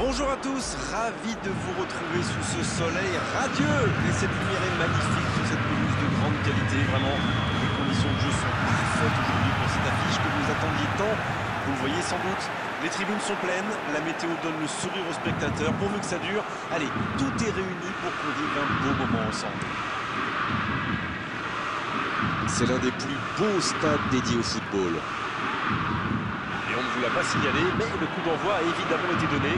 Bonjour à tous, ravi de vous retrouver sous ce soleil radieux. Et cette lumière est magnifique sur cette pelouse de grande qualité. Vraiment, les conditions de jeu sont parfaites aujourd'hui pour cette affiche que vous attendiez tant. Vous le voyez sans doute, les tribunes sont pleines, la météo donne le sourire aux spectateurs. Pourvu que ça dure, allez, tout est réuni pour qu'on vive un beau moment ensemble. C'est l'un des plus beaux stades dédiés au football. Et on ne vous l'a pas signalé, mais le coup d'envoi a évidemment été donné.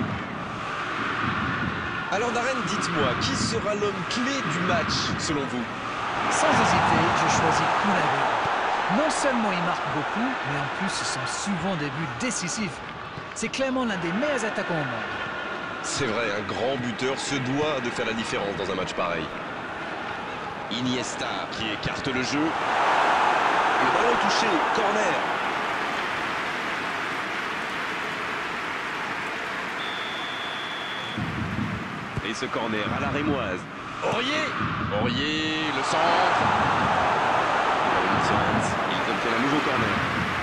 Alors Darren, dites-moi, qui sera l'homme clé du match, selon vous? Sans hésiter, je choisis Koulavé. Non seulement il marque beaucoup, mais en plus ce sont souvent des buts décisifs. C'est clairement l'un des meilleurs attaquants au monde. C'est vrai, un grand buteur se doit de faire la différence dans un match pareil. Iniesta qui écarte le jeu. Le ballon est touché, corner. Et ce corner à la rémoise. Aurier, le centre. Il obtient un nouveau corner.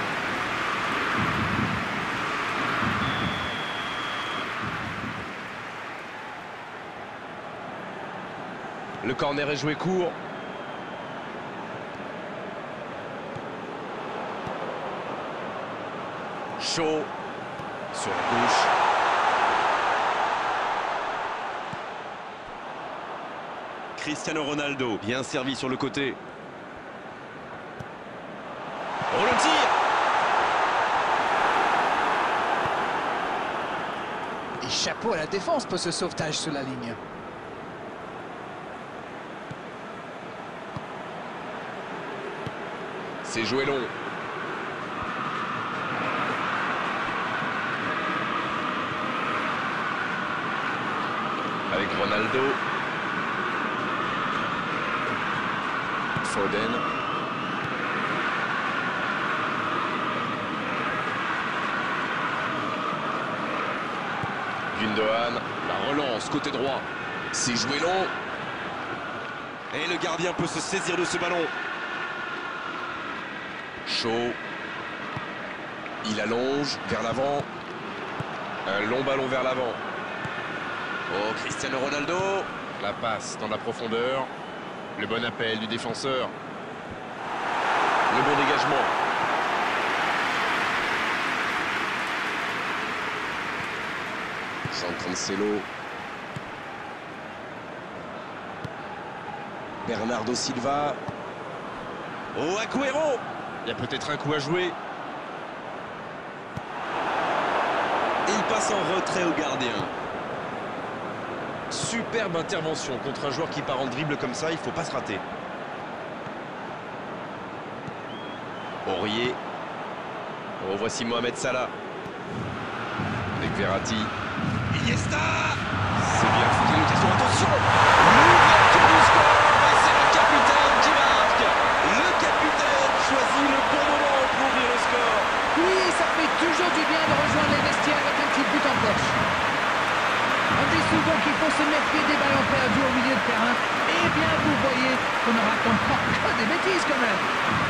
Le corner est joué court. Chaud sur la gauche. Cristiano Ronaldo, bien servi sur le côté. Oh, le tir! Et chapeau à la défense pour ce sauvetage sur la ligne. C'est joué long. Avec Ronaldo. Foden. Gundogan. La relance côté droit. C'est joué long. Et le gardien peut se saisir de ce ballon. Chaud. Il allonge vers l'avant. Un long ballon vers l'avant. Oh, Cristiano Ronaldo. La passe dans la profondeur. Le bon appel du défenseur. Le bon dégagement. Jean Cancelo. Bernardo Silva. Oh, Agüero. Il y a peut-être un coup à jouer. Et il passe en retrait au gardien. Superbe intervention contre un joueur qui part en dribble comme ça, il ne faut pas se rater. Aurier. Oh, voici Mohamed Salah. Avec Verratti. Iniesta. C'est bien foutu l'occasion, attention. L'ouverture du score, et c'est le capitaine qui marque. Le capitaine choisit le bon moment pour ouvrir le score. Oui, ça fait toujours du bien de rejoindre les vestiaires avec un petit but en poche. On dit souvent qu'il faut se méfier des ballons perdus au milieu de terrain. Eh bien, vous voyez qu'on ne raconte pas que des bêtises quand même.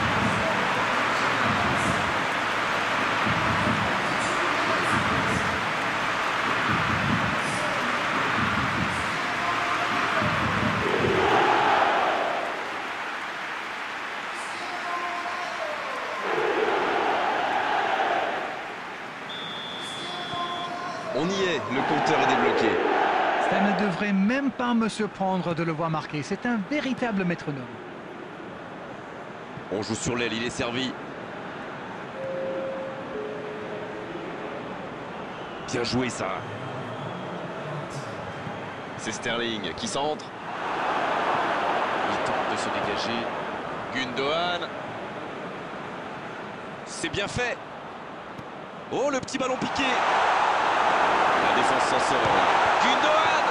On y est, le compteur est débloqué. Ça ne devrait même pas me surprendre de le voir marquer. C'est un véritable métronome. On joue sur l'aile, il est servi. Bien joué ça. C'est Sterling qui centre. Il tente de se dégager. Gundogan. C'est bien fait. Oh, le petit ballon piqué. La défense s'en sort. Gundogan.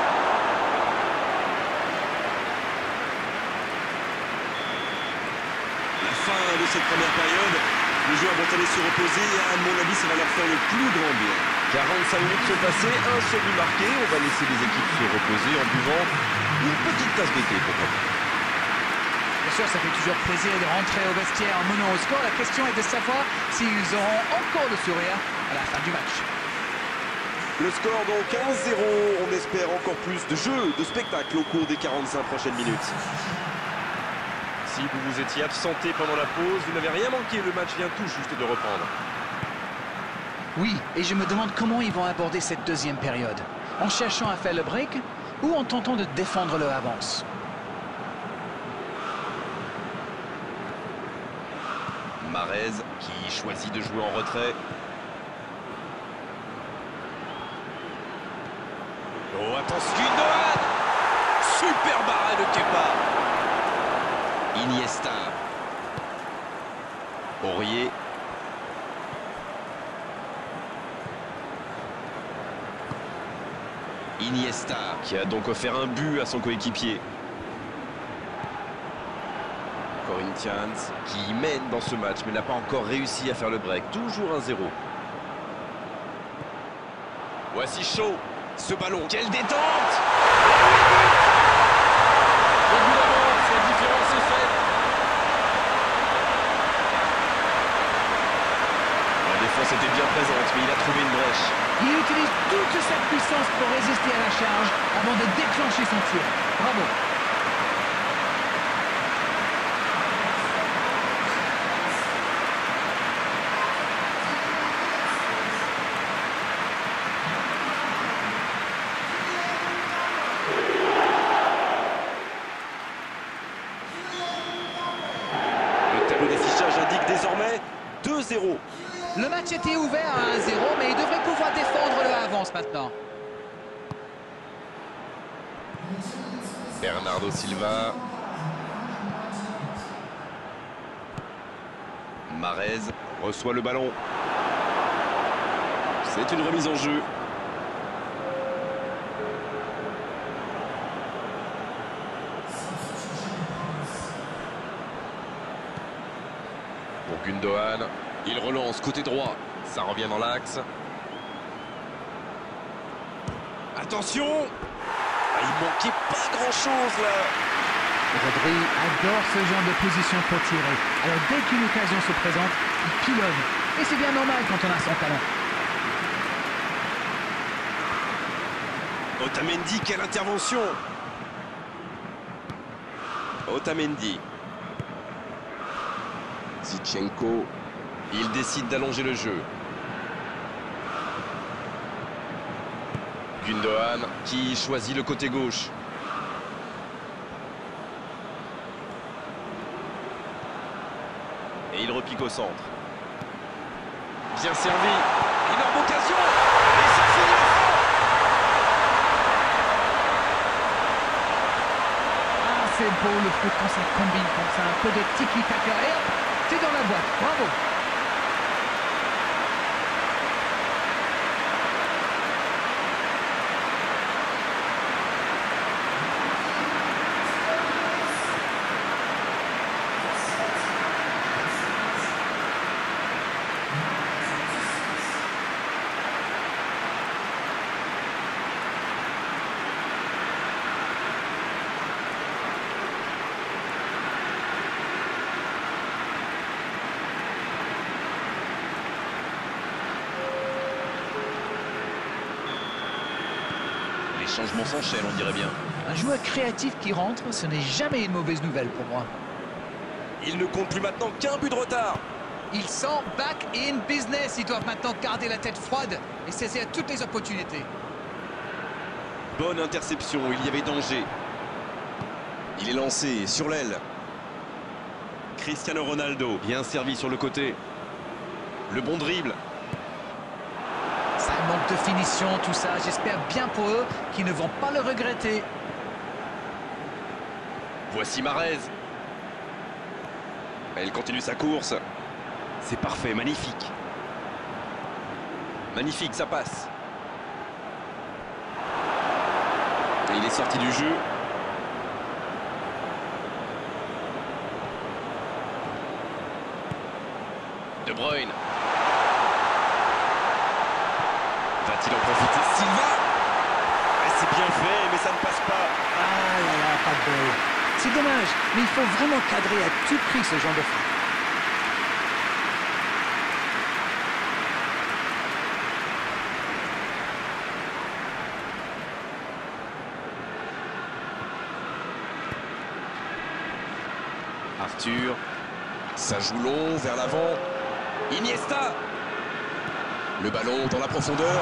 La fin de cette première période. Les joueurs vont aller se reposer et à mon avis ça va leur faire le plus grand bien. 45 minutes sont passées, un seul but marqué. On va laisser les équipes se reposer en buvant une petite tasse de thé pourquoi pas. Bien sûr, ça fait toujours plaisir de rentrer au vestiaire en menant au score. La question est de savoir s'ils auront encore le sourire à la fin du match. Le score donc 1-0. On espère encore plus de jeu, de spectacle au cours des 45 prochaines minutes. Si vous vous étiez absenté pendant la pause, vous n'avez rien manqué. Le match vient tout juste de reprendre. Oui, et je me demande comment ils vont aborder cette deuxième période. En cherchant à faire le break ou en tentant de défendre leur avance. Mahrez qui choisit de jouer en retrait. Oh, attention, Gundogan! Super barré de Kepa. Iniesta. Aurier. Iniesta qui a donc offert un but à son coéquipier. Corinthians qui mène dans ce match mais n'a pas encore réussi à faire le break. Toujours 1-0. Voici Shaw. Ce ballon, quelle détente! Au bout d'avance, la différence est faite. La défense était bien présente, mais il a trouvé une brèche. Il utilise toute sa puissance pour résister à la charge avant de déclencher son tir. Bravo! Le d'affichage indique désormais 2-0. Le match était ouvert à 1-0, mais il devrait pouvoir défendre leur avance maintenant. Bernardo Silva. Mahrez reçoit le ballon. C'est une remise en jeu. Pour Gundogan, il relance côté droit. Ça revient dans l'axe. Attention! Il manquait pas grand-chose là. Rodri adore ce genre de position pour tirer. Alors dès qu'une occasion se présente, il pilonne. Et c'est bien normal quand on a son talent. Otamendi, quelle intervention! Otamendi. Zinchenko. Il décide d'allonger le jeu. Gundogan qui choisit le côté gauche. Et il repique au centre. Bien servi. Énorme occasion. Et ça finit la fin. Ah, c'est beau le foot quand ça combine comme ça. Un peu de tiki-taka. Et hop, c'est dans la boîte. Bravo. Les changements s'enchaînent, on dirait bien. Un joueur créatif qui rentre, ce n'est jamais une mauvaise nouvelle pour moi. Il ne compte plus maintenant qu'un but de retard. Ils sont back in business. Ils doivent maintenant garder la tête froide et saisir toutes les opportunités. Bonne interception, il y avait danger. Il est lancé sur l'aile. Cristiano Ronaldo, bien servi sur le côté. Le bon dribble. Ça manque de finition, tout ça. J'espère bien pour eux qu'ils ne vont pas le regretter. Voici Mahrez. Elle continue sa course. C'est parfait, magnifique. Magnifique, ça passe. Et il est sorti du jeu. De Bruyne. Va-t-il en profiter? Silva. C'est bien fait, mais ça ne passe pas. Ah là là, pas de bol. C'est dommage, mais il faut vraiment cadrer à tout prix ce genre de frappe. Arthur, ça joue long vers l'avant. Iniesta. Le ballon dans la profondeur.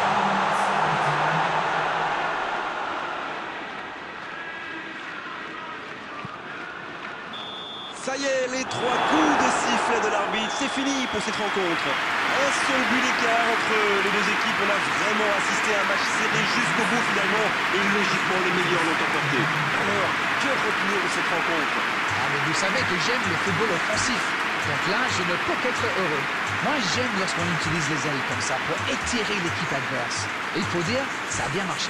Ça y est, les 3 coups de sifflet de l'arbitre, c'est fini pour cette rencontre. Un seul but d'écart entre les deux équipes. On a vraiment assisté à un match serré jusqu'au bout finalement. Et logiquement, les meilleurs l'ont emporté. Alors, que retenir de cette rencontre? Ah, mais vous savez que j'aime le football offensif. Donc là, je ne peux qu'être heureux. Moi, j'aime lorsqu'on utilise les ailes comme ça pour étirer l'équipe adverse. Et il faut dire, ça a bien marché.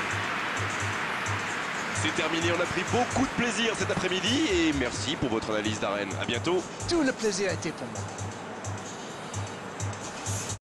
C'est terminé, on a pris beaucoup de plaisir cet après-midi et merci pour votre analyse d'arène. À bientôt. Tout le plaisir était pour moi.